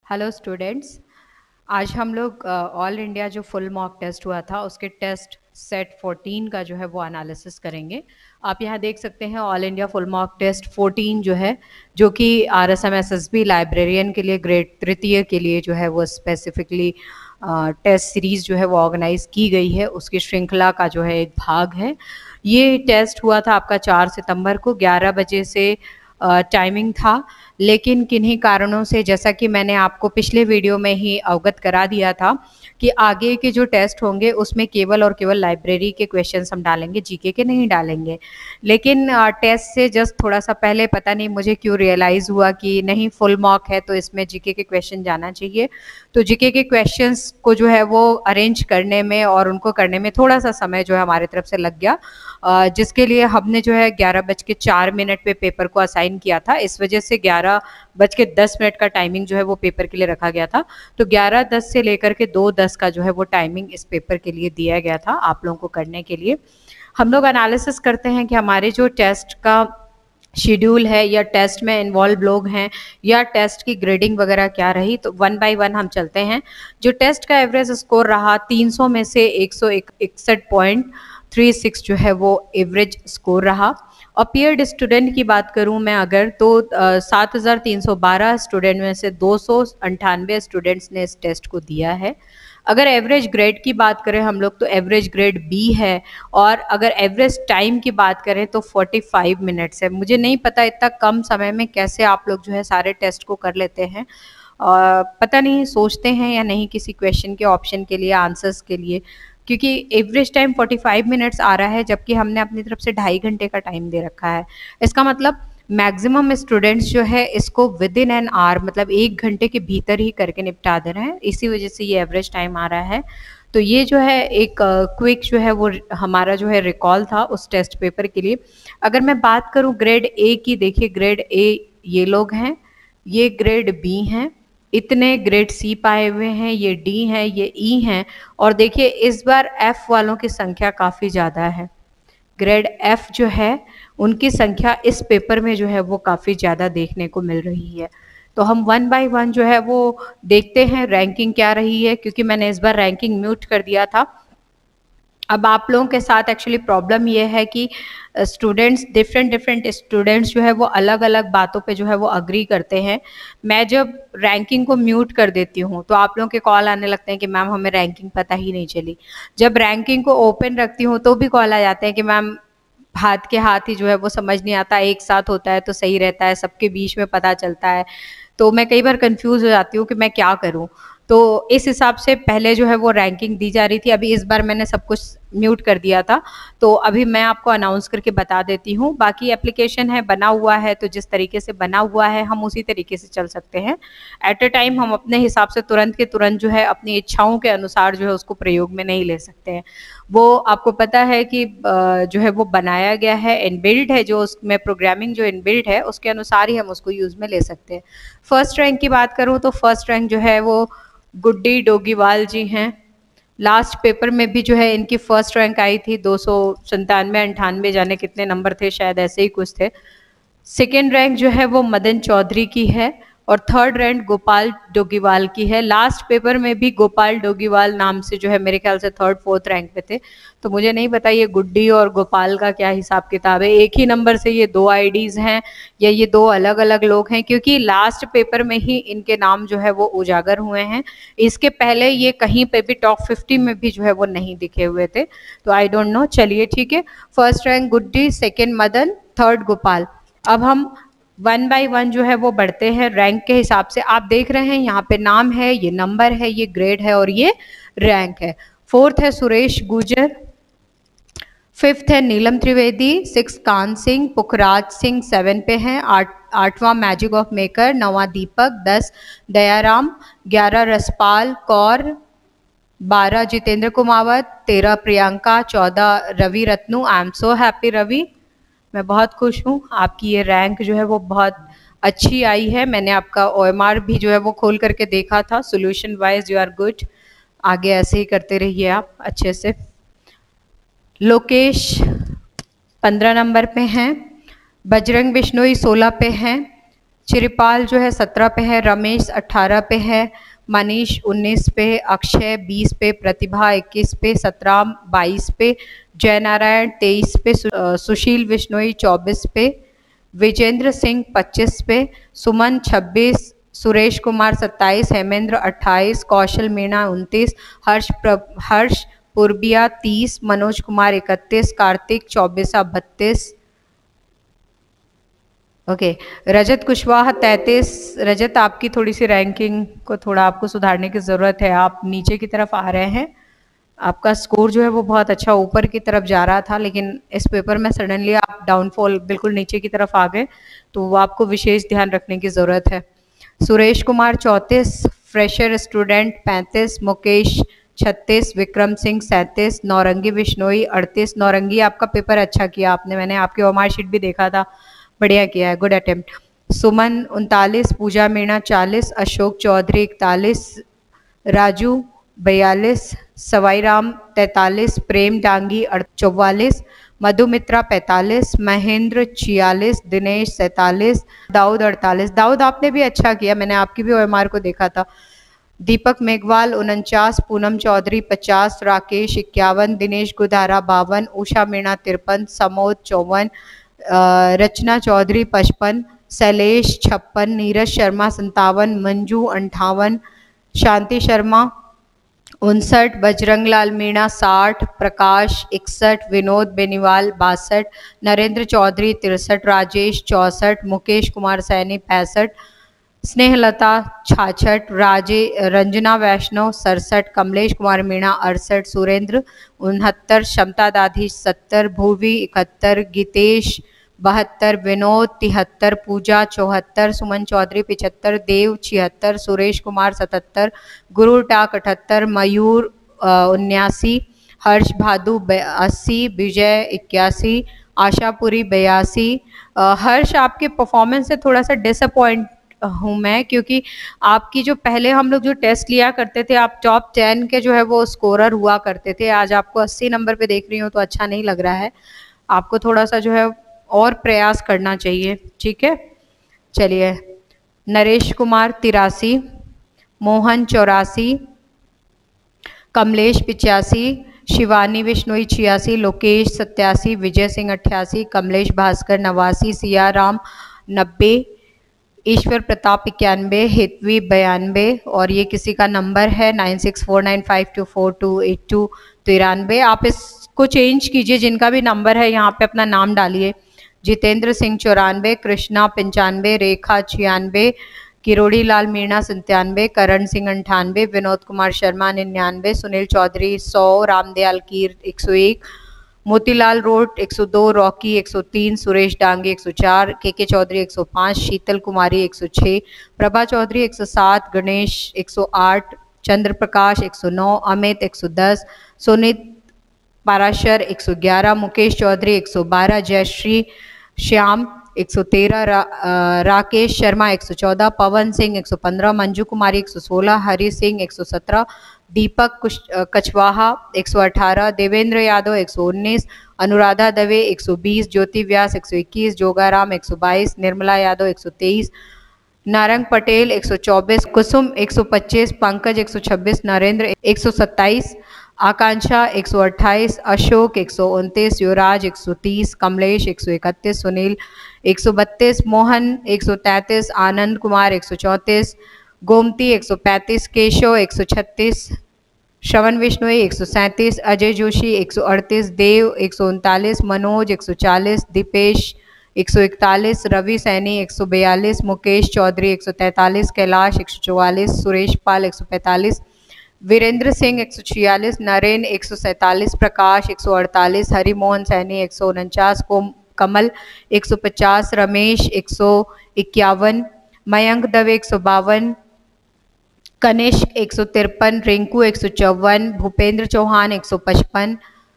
Hello students. आज हम लोग ऑल इंडिया जो फुल मॉक टेस्ट हुआ था उसके टेस्ट सेट 14 का जो है वो एनालिसिस करेंगे। आप यहाँ देख सकते हैं all India full mock test 14 जो है, जो कि RSMSSB लाइब्रेरियन के लिए ग्रेड तृतीय के लिए जो है वो स्पेसिफिकली टेस्ट सीरीज़ जो है वो ऑर्गेनाइज की गई है, उसकी श्रृंखला का जो है एक भाग है। ये टेस्ट हुआ था आपका 4 सितंबर को 11 बजे से टाइमिंग था, लेकिन किन्हीं कारणों से, जैसा कि मैंने आपको पिछले वीडियो में ही अवगत करा दिया था कि आगे के जो टेस्ट होंगे उसमें केवल और केवल लाइब्रेरी के क्वेश्चंस हम डालेंगे, जीके के नहीं डालेंगे। लेकिन टेस्ट से जस्ट थोड़ा सा पहले पता नहीं मुझे क्यों रियलाइज़ हुआ कि नहीं, फुल मॉक है तो इसमें जीके के क्वेश्चन जाना चाहिए। तो जीके के क्वेश्चंस को जो है वो अरेंज करने में और उनको करने में थोड़ा सा समय जो है हमारी तरफ से लग गया, जिसके लिए हमने जो है 11:04 पे पेपर को असाइन किया था। इस वजह से 11:10 का टाइमिंग जो है वो पेपर के लिए रखा गया था। तो 11:10 से लेकर के 2:10 का जो है वो टाइमिंग इस पेपर के लिए दिया गया था आप लोगों को करने के लिए। हम लोग एनालिसिस करते हैं कि हमारे जो टेस्ट का शेड्यूल है या टेस्ट में इन्वॉल्व लोग हैं या टेस्ट की ग्रेडिंग वगैरह क्या रही, तो वन बाय वन हम चलते हैं। जो टेस्ट का एवरेज स्कोर रहा 300 में से 161.36 जो है वो एवरेज स्कोर रहा। अपीयर्ड स्टूडेंट की बात करूं मैं अगर, तो 7,312 स्टूडेंट में से 298 स्टूडेंट्स ने इस टेस्ट को दिया है। अगर एवरेज ग्रेड की बात करें हम लोग तो एवरेज ग्रेड बी है, और अगर एवरेज टाइम की बात करें तो 45 मिनट्स है। मुझे नहीं पता इतना कम समय में कैसे आप लोग जो है सारे टेस्ट को कर लेते हैं, पता नहीं सोचते हैं या नहीं किसी क्वेश्चन के ऑप्शन के लिए, आंसर्स के लिए, क्योंकि एवरेज टाइम 45 मिनट्स आ रहा है जबकि हमने अपनी तरफ से 2.5 घंटे का टाइम दे रखा है। इसका मतलब मैक्सिमम स्टूडेंट्स जो है इसको विद इन एन आवर, मतलब 1 घंटे के भीतर ही करके निपटा दे रहे हैं, इसी वजह से ये एवरेज टाइम आ रहा है। तो ये जो है एक क्विक जो है वो हमारा जो है रिकॉल था उस टेस्ट पेपर के लिए। अगर मैं बात करूं ग्रेड ए की, देखिए ग्रेड ए ये लोग हैं, ये ग्रेड बी हैं, इतने ग्रेड सी पाए हुए हैं, ये डी हैं, ये ई हैं, और देखिए इस बार एफ वालों की संख्या काफ़ी ज़्यादा है। ग्रेड एफ जो है उनकी संख्या इस पेपर में जो है वो काफ़ी ज़्यादा देखने को मिल रही है। तो हम वन बाय वन जो है वो देखते हैं रैंकिंग क्या रही है, क्योंकि मैंने इस बार रैंकिंग म्यूट कर दिया था। अब आप लोगों के साथ एक्चुअली प्रॉब्लम ये है कि स्टूडेंट्स, डिफरेंट स्टूडेंट्स जो है वो अलग अलग बातों पे जो है वो अग्री करते हैं। मैं जब रैंकिंग को म्यूट कर देती हूँ तो आप लोगों के कॉल आने लगते हैं कि मैम हमें रैंकिंग पता ही नहीं चली। जब रैंकिंग को ओपन रखती हूँ तो भी कॉल आ जाते हैं कि मैम हाथ के हाथ ही जो है वो समझ नहीं आता, एक साथ होता है तो सही रहता है, सबके बीच में पता चलता है। तो मैं कई बार कंफ्यूज हो जाती हूँ कि मैं क्या करूँ। तो इस हिसाब से पहले जो है वो रैंकिंग दी जा रही थी, अभी इस बार मैंने सब कुछ म्यूट कर दिया था। तो अभी मैं आपको अनाउंस करके बता देती हूँ। बाकी एप्लीकेशन है, बना हुआ है, तो जिस तरीके से बना हुआ है हम उसी तरीके से चल सकते हैं। एट अ टाइम हम अपने हिसाब से तुरंत के तुरंत जो है अपनी इच्छाओं के अनुसार जो है उसको प्रयोग में नहीं ले सकते हैं। वो आपको पता है कि जो है वो बनाया गया है, इनबिल्ट है, जो उसमें प्रोग्रामिंग जो इनबिल्ट है उसके अनुसार ही हम उसको यूज़ में ले सकते हैं। फर्स्ट रैंक की बात करूँ तो फर्स्ट रैंक जो है वो गुड्डी डोगीवाल जी हैं। लास्ट पेपर में भी जो है इनकी फर्स्ट रैंक आई थी, 297-98 जाने कितने नंबर थे, शायद ऐसे ही कुछ थे। सेकेंड रैंक जो है वो मदन चौधरी की है, और थर्ड रैंक गोपाल डोगीवाल की है। लास्ट पेपर में भी गोपाल डोगीवाल नाम से जो है मेरे ख्याल से थर्ड फोर्थ रैंक पे थे। तो मुझे नहीं पता ये गुड्डी और गोपाल का क्या हिसाब किताब है, एक ही नंबर से ये दो आईडीज हैं या ये दो अलग अलग लोग हैं, क्योंकि लास्ट पेपर में ही इनके नाम जो है वो उजागर हुए हैं। इसके पहले ये कहीं पे भी टॉप 50 में भी जो है वो नहीं दिखे हुए थे। तो आई डोंट नो, चलिए ठीक है। First rank Guddi, second Madan, third Gopal. अब हम वन बाय वन जो है वो बढ़ते हैं रैंक के हिसाब से। आप देख रहे हैं यहाँ पे नाम है, ये नंबर है, ये ग्रेड है और ये रैंक है। फोर्थ है सुरेश गुर्जर, फिफ्थ है नीलम त्रिवेदी, सिक्स कान सिंह, पुखराज सिंह 7 पे हैं, आठवां मैजिक ऑफ मेकर, 9वां Deepak, 10 Dayaram, 11 Raspal Kaur, 12 Jitendra Kumawat, 13 Priyanka, 14 Ravi Ratnu. I am so happy Ravi, मैं बहुत खुश हूँ, आपकी ये रैंक जो है वो बहुत अच्छी आई है। मैंने आपका OMR भी जो है वो खोल करके देखा था, solution wise you are good, आगे ऐसे ही करते रहिए आप अच्छे से। लोकेश 15 नंबर पे हैं, बजरंग बिश्नोई 16 पे हैं, चिरपाल जो है 17 पे है, रमेश 18 पे है, मनीष 19 पे, अक्षय 20 पे, प्रतिभा 21 पे, सतराम 22 पे, जयनारायण 23 पे, सुशील बिश्नोई 24 पे, विजेंद्र सिंह 25 पे, सुमन 26, सुरेश कुमार 27, हेमेंद्र 28, कौशल मीणा 29, हर्ष पूर्बिया 30, मनोज कुमार 31, कार्तिक चौबीसा 32, ओके, रजत कुशवाहा 33। रजत, आपकी थोड़ी सी रैंकिंग को थोड़ा आपको सुधारने की ज़रूरत है, आप नीचे की तरफ आ रहे हैं। आपका स्कोर जो है वो बहुत अच्छा ऊपर की तरफ जा रहा था, लेकिन इस पेपर में सडनली आप डाउनफॉल बिल्कुल नीचे की तरफ आ गए, तो वो आपको विशेष ध्यान रखने की ज़रूरत है। Suresh Kumar 34, fresher student 35, Mukesh 36, Vikram Singh 37, Naurangi Bishnoi 38। नौरंगी, आपका पेपर अच्छा किया आपने, मैंने आपकी ओमार शीट भी देखा था, बढ़िया किया है, गुड अटेम्प्ट। सुमन 39, पूजा मीणा 40, अशोक चौधरी 41, राजू 42, सवाईराम 43, प्रेम डांगी 44, मधुमित्रा 45, महेंद्र 46, दिनेश 47, दाऊद 48। दाऊद, आपने भी अच्छा किया, मैंने आपकी भी ओएमआर को देखा था। दीपक मेघवाल 49, पूनम चौधरी 50, राकेश 51, दिनेश गुदारा 52, उषा मीणा 53, समोद 54, रचना चौधरी 55, शैलेश 56, नीरज शर्मा 57, मंजू 58, शांति शर्मा 59, बजरंग लाल मीणा 60, प्रकाश 61, विनोद बेनीवाल 62, नरेंद्र चौधरी 63, राजेश 64, मुकेश कुमार सैनी 65, स्नेहलता 66, रंजना वैष्णव 67, कमलेश कुमार मीणा 68, सुरेंद्र 69, क्षमता दाधी 70, भूवी 71, गीतेश 72, विनोद 73, पूजा 74, सुमन चौधरी 75, देव 76, सुरेश कुमार 77, गुरु टाक 78, मयूर 79, हर्ष भादु 80, विजय 81, आशापुरी 82। हर्ष, आपके परफॉर्मेंस से थोड़ा सा डिसअपॉइंट हूँ मैं, क्योंकि आपकी जो पहले हम लोग जो टेस्ट लिया करते थे, आप टॉप 10 के जो है वो स्कोरर हुआ करते थे, आज आपको 80 नंबर पे देख रही हूँ तो अच्छा नहीं लग रहा है, आपको थोड़ा सा जो है और प्रयास करना चाहिए, ठीक है। चलिए, नरेश कुमार 83, मोहन 84, कमलेश 85, शिवानी बिश्नोई 86, लोकेश 87, विजय सिंह 88, कमलेश भास्कर 89, सिया राम 90, ईश्वर प्रताप 91, हितवी 92, और ये किसी का नंबर है 9649524282 तो 93। आप इसको चेंज कीजिए, जिनका भी नंबर है यहाँ पे अपना नाम डालिए। जितेंद्र सिंह 94, कृष्णा 95, रेखा 96, किरोड़ी लाल मीणा 97, करण सिंह 98, विनोद कुमार शर्मा 99, सुनील चौधरी 100, रामदयाल कीर 101, मोतीलाल रोड 102, रॉकी 103, सुरेश डांगे 104, के चौधरी 105, शीतल कुमारी 106, प्रभा चौधरी 107, गणेश 108, चंद्र प्रकाश 109, अमित 110, सुनीत पाराशर 111, मुकेश चौधरी 112, जयश्री श्याम 113, राकेश शर्मा 114, पवन सिंह 115, मंजू कुमारी 116, हरि सिंह 117, दीपक कछवाहा 118, देवेंद्र यादव 119, अनुराधा दवे 120, ज्योति व्यास 121, जोगाराम 122, निर्मला यादव 123, नारंग पटेल 124, कुसुम 125, पंकज 126, नरेंद्र 127, आकांक्षा 128, अशोक 129, युवराज 130, कमलेश 131, सुनील 132, मोहन 133, आनंद कुमार 134, गोमती 135, केशव 136, श्रवण विश्नोई 137, अजय जोशी 138, देव 139, मनोज 140, दीपेश 141, रवि सैनी 142, मुकेश चौधरी 143, कैलाश 144, सुरेश पाल 145, वीरेंद्र सिंह 146, नरेन 147, प्रकाश 148, हरिमोहन सैनी 149, कमल 150, रमेश 151, मयंक दवे 152, कनिष्क 153, रिंकू 154, भूपेंद्र चौहान 155,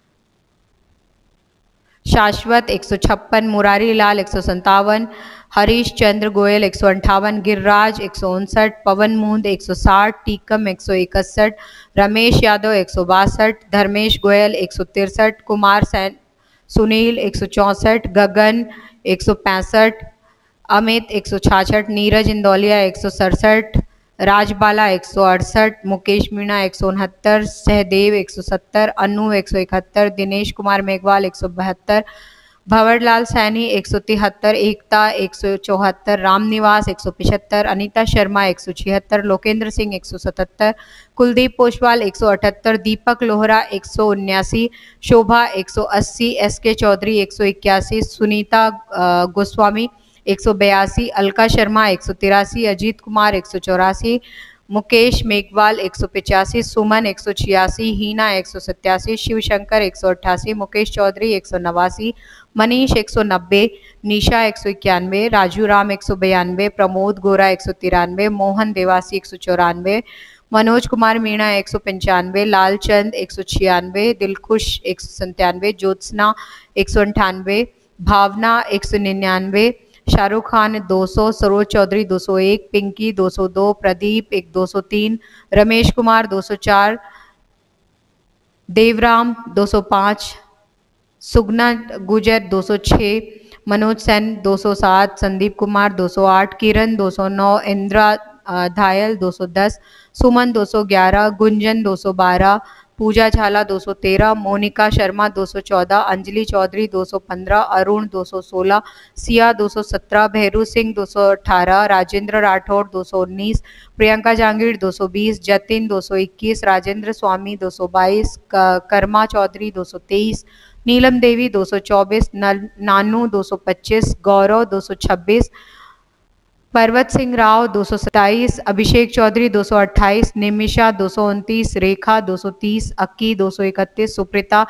शाश्वत 156, मुरारी लाल 157, हरीश चंद्र गोयल 158, गिरिराज 159, पवन मुंद 160, टीकम 161, रमेश यादव 162, धर्मेश गोयल 163, कुमार सैन सुनील 164, गगन 165, अमित 166, नीरज इंदौलिया 167, राजबाला 168, मुकेश मीणा 169, सहदेव 170, अनु 171, दिनेश कुमार मेघवाल 172, भंवरलाल सैनी 173, एकता 174, रामनिवास 175, अनीता शर्मा 176, लोकेंद्र सिंह 177, कुलदीप पोशवाल 178, दीपक लोहरा 179, शोभा 180, एसके चौधरी 181, सुनीता गोस्वामी 182, अलका शर्मा 183, अजीत कुमार 184, मुकेश मेघवाल 185, सुमन 186, हीना 187, शिवशंकर 188, मुकेश चौधरी 189, मनीष 190, निशा 191, राजू राम 192, प्रमोद गोरा 193, मोहन देवासी 194, मनोज कुमार मीणा 195, लालचंद 196, दिलखुश 197, ज्योत्सना 198, भावना 199, शाहरुख खान 200, सरोज चौधरी 201, पिंकी 202, प्रदीप 203, रमेश कुमार 204, देवराम 205, सुगना गुजर 206, मनोज सेन 207, संदीप कुमार 208, किरण 209, इंदिरा धायल 210, सुमन 211, गुंजन 212, पूजा झाला 213, मोनिका शर्मा 214, अंजलि चौधरी 215, अरुण 216, सिया 217, भैरू सिंह 218, राजेंद्र राठौड़ 219, प्रियंका जांगीर 220, जतिन 221, राजेंद्र स्वामी 222, कर्मा चौधरी 223, नीलम देवी 224, नानू 225, गौरव 226, पर्वत सिंह राव 227, अभिषेक चौधरी 228, निमिषा 229, रेखा 230, अक्की 231, सुप्रीता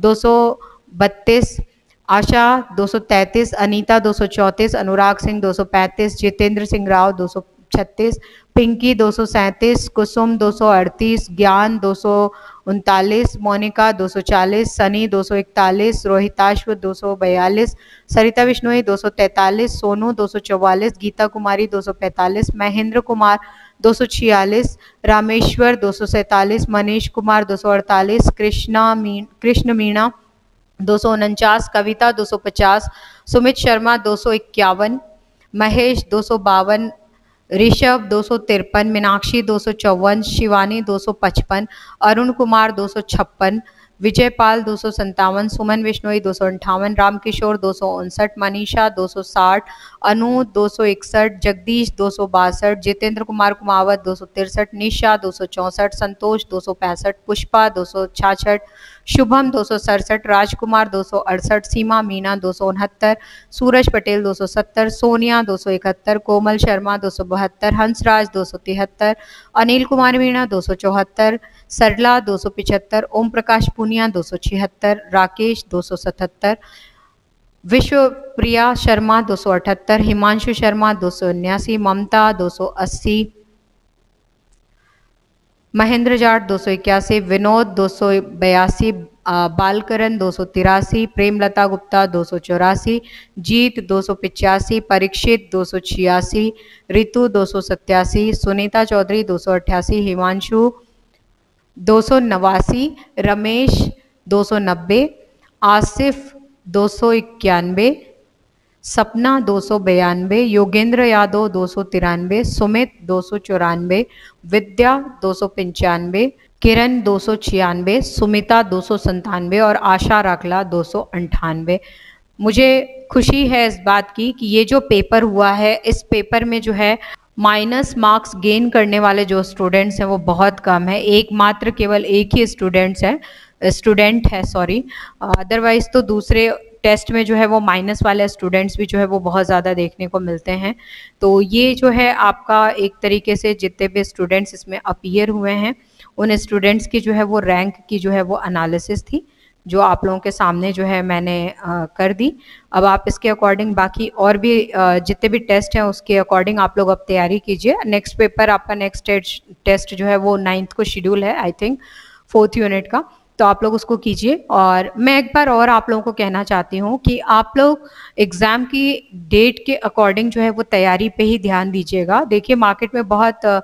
232, आशा 233, अनीता 234, अनुराग सिंह 235, जितेंद्र सिंह राव 236, पिंकी 237, कुसुम 238, ज्ञान 239, मोनिका 240, सनी 241, रोहिताश्व 242, सरिता विश्नोई 243, सोनू 244, गीता कुमारी 245, महेंद्र कुमार 246, रामेश्वर 247, मनीष कुमार 248, कृष्ण मीणा 249, कविता 250, सुमित शर्मा 251, महेश 252, ऋषभ 253, मीनाक्षी 254, शिवानी 255, अरुण कुमार 256, विजयपाल 257, सुमन विश्नोई 258, रामकिशोर 259, मनीषा 260, अनु 261, जगदीश 262, जितेंद्र कुमार कुमावत 263, निशा 264, संतोष 265, पुष्पा 266, शुभम 267, राजकुमार 268, सीमा मीना 269, सूरज पटेल 270, सोनिया 271, कोमल शर्मा 272, हंसराज 273, अनिल कुमार मीणा 274, सरला 275, ओम प्रकाश पुनिया 276, राकेश 277, विश्वप्रिया शर्मा 278, हिमांशु शर्मा 279, ममता 280, महेंद्र जाट 281, विनोद 282, बालकरण 283, प्रेमलता गुप्ता 284, जीत 285, परीक्षित 286, ऋतु 287, सुनीता चौधरी 288, हिमांशु 289, रमेश 290, आसिफ 291, सपना 292, योगेंद्र यादव 293, सुमित 294, विद्या 295, किरण 296, सुमिता 297 और आशा राखला 298। मुझे खुशी है इस बात की कि ये जो पेपर हुआ है, इस पेपर में जो है माइनस मार्क्स गेन करने वाले जो स्टूडेंट्स हैं वो बहुत कम है। एकमात्र केवल एक ही स्टूडेंट है सॉरी, अदरवाइज तो दूसरे टेस्ट में जो है वो माइनस वाले स्टूडेंट्स भी जो है वो बहुत ज़्यादा देखने को मिलते हैं। तो ये जो है आपका एक तरीके से जितने भी स्टूडेंट्स इसमें अपीयर हुए हैं उन स्टूडेंट्स की जो है वो रैंक की जो है वो एनालिसिस थी, जो आप लोगों के सामने जो है मैंने कर दी। अब आप इसके अकॉर्डिंग बाकी और भी जितने भी टेस्ट हैं उसके अकॉर्डिंग आप लोग अब तैयारी कीजिए। नेक्स्ट पेपर आपका नेक्स्ट टेस्ट जो है वो 9th को शेड्यूल है, आई थिंक 4th यूनिट का, तो आप लोग उसको कीजिए। और मैं एक बार और आप लोगों को कहना चाहती हूँ कि आप लोग एग्ज़ाम की डेट के अकॉर्डिंग जो है वो तैयारी पे ही ध्यान दीजिएगा। देखिए मार्केट में बहुत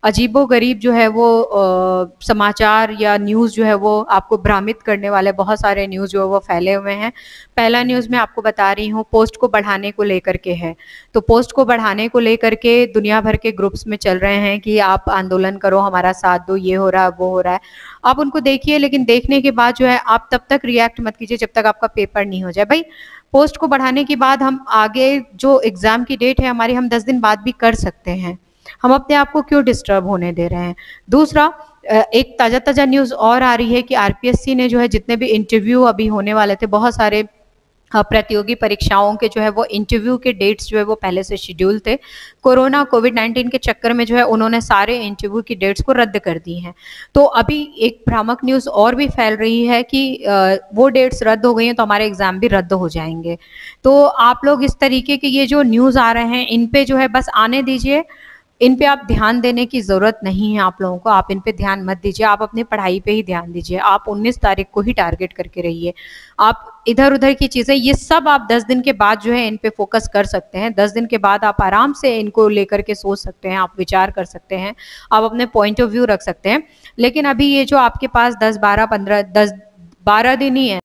अजीबो-गरीब जो है वो समाचार या न्यूज़ जो है वो आपको भ्रमित करने वाले बहुत सारे न्यूज़ जो है वो फैले हुए हैं। पहला न्यूज़ मैं आपको बता रही हूँ, पोस्ट को बढ़ाने को लेकर के है। तो पोस्ट को बढ़ाने को लेकर के दुनिया भर के ग्रुप्स में चल रहे हैं कि आप आंदोलन करो, हमारा साथ दो, ये हो रहा है, वो हो रहा है। आप उनको देखिए, लेकिन देखने के बाद जो है आप तब तक रिएक्ट मत कीजिए जब तक आपका पेपर नहीं हो जाए। भाई, पोस्ट को बढ़ाने के बाद हम आगे जो एग्ज़ाम की डेट है हमारी, हम 10 दिन बाद भी कर सकते हैं। हम अपने आप को क्यों डिस्टर्ब होने दे रहे हैं? दूसरा, एक ताज़ा-ताज़ा न्यूज़ और आ रही है कि आरपीएससी ने जो है जितने भी इंटरव्यू अभी होने वाले थे, बहुत सारे प्रतियोगी परीक्षाओं के जो है वो इंटरव्यू के डेट्स जो है वो पहले से शेड्यूल थे। कोरोना कोविड-19 के चक्कर में जो है उन्होंने सारे इंटरव्यू की डेट्स को रद्द कर दी हैं। तो अभी एक भ्रामक न्यूज़ और भी फैल रही है कि वो डेट्स रद्द हो गई हैं तो हमारे एग्ज़ाम भी रद्द हो जाएँगे। तो आप लोग इस तरीके के ये जो न्यूज़ आ रहे हैं, इन पे जो है बस आने दीजिए। इन पे आप ध्यान देने की ज़रूरत नहीं है आप लोगों को, आप इन पे ध्यान मत दीजिए, आप अपनी पढ़ाई पे ही ध्यान दीजिए। आप 19 तारीख को ही टारगेट करके रहिए। आप इधर-उधर की चीज़ें, ये सब आप 10 दिन के बाद जो है इन पे फ़ोकस कर सकते हैं। 10 दिन के बाद आप आराम से इनको लेकर के सोच सकते हैं, आप विचार कर सकते हैं, आप अपने पॉइंट ऑफ व्यू रख सकते हैं। लेकिन अभी ये जो आपके पास 10, 12, 15, 10, 12 दिन ही है।